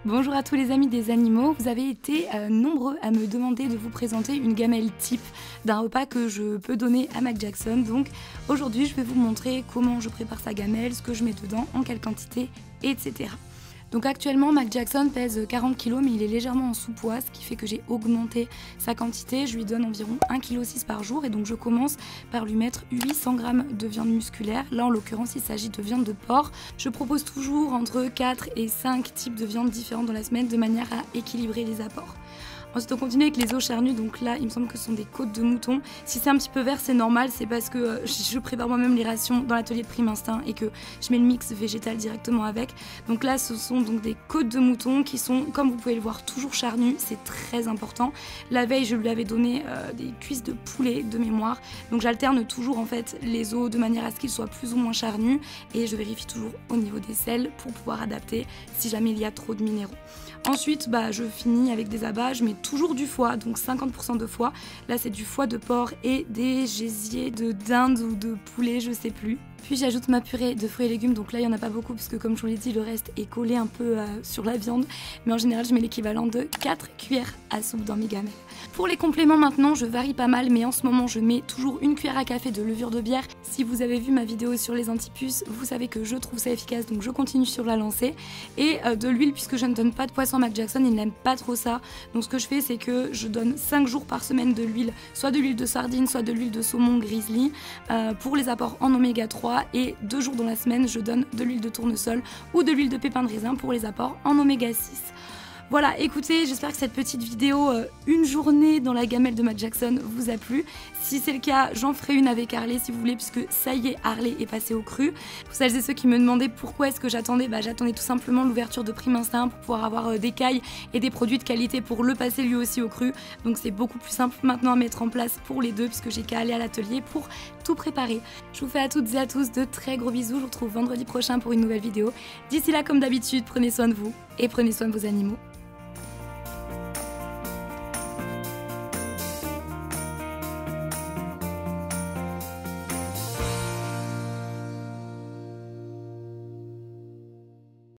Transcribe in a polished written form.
Bonjour à tous les amis des animaux, vous avez été nombreux à me demander de vous présenter une gamelle type d'un repas que je peux donner à Mac Jackson. Donc aujourd'hui je vais vous montrer comment je prépare sa gamelle, ce que je mets dedans, en quelle quantité, etc. Donc actuellement Mac Jackson pèse 40 kg mais il est légèrement en sous-poids, ce qui fait que j'ai augmenté sa quantité. Je lui donne environ 1,6 kg par jour et donc je commence par lui mettre 800 g de viande musculaire. Là en l'occurrence il s'agit de viande de porc. Je propose toujours entre 4 et 5 types de viande différentes dans la semaine de manière à équilibrer les apports. Ensuite on continue avec les os charnus, donc là il me semble que ce sont des côtes de mouton. Si c'est un petit peu vert c'est normal, c'est parce que je prépare moi-même les rations dans l'atelier de Prime Instinct et que je mets le mix végétal directement avec. Donc là ce sont donc des côtes de mouton qui sont, comme vous pouvez le voir, toujours charnues, c'est très important. La veille je lui avais donné des cuisses de poulet de mémoire, donc j'alterne toujours en fait les os de manière à ce qu'ils soient plus ou moins charnus et je vérifie toujours au niveau des sels pour pouvoir adapter si jamais il y a trop de minéraux. Ensuite je finis avec des abats, je mets toujours du foie, donc 50% de foie. Là c'est du foie de porc et des gésiers de dinde ou de poulet, je sais plus. Puis j'ajoute ma purée de fruits et légumes, donc là il n'y en a pas beaucoup parce que comme je vous l'ai dit le reste est collé un peu sur la viande. Mais en général je mets l'équivalent de 4 cuillères à soupe dans mes gamelles. Pour les compléments maintenant je varie pas mal, mais en ce moment je mets toujours une cuillère à café de levure de bière. Si vous avez vu ma vidéo sur les antipuces, vous savez que je trouve ça efficace, donc je continue sur la lancée. Et de l'huile, puisque je ne donne pas de poisson à Mac Jackson, il n'aime pas trop ça. Donc ce que je fais c'est que je donne 5 jours par semaine de l'huile, soit de l'huile de sardine, soit de l'huile de saumon grizzly pour les apports en oméga 3. Et 2 jours dans la semaine je donne de l'huile de tournesol ou de l'huile de pépin de raisin pour les apports en oméga 6. Voilà, écoutez, j'espère que cette petite vidéo, une journée dans la gamelle de Mac Jackson, vous a plu. Si c'est le cas, j'en ferai une avec Harley si vous voulez, puisque ça y est, Harley est passé au cru. Pour celles et ceux qui me demandaient pourquoi est-ce que j'attendais, j'attendais tout simplement l'ouverture de Prime Instinct pour pouvoir avoir des cailles et des produits de qualité pour le passer lui aussi au cru. Donc c'est beaucoup plus simple maintenant à mettre en place pour les deux, puisque j'ai qu'à aller à l'atelier pour tout préparer. Je vous fais à toutes et à tous de très gros bisous, je vous retrouve vendredi prochain pour une nouvelle vidéo. D'ici là, comme d'habitude, prenez soin de vous et prenez soin de vos animaux.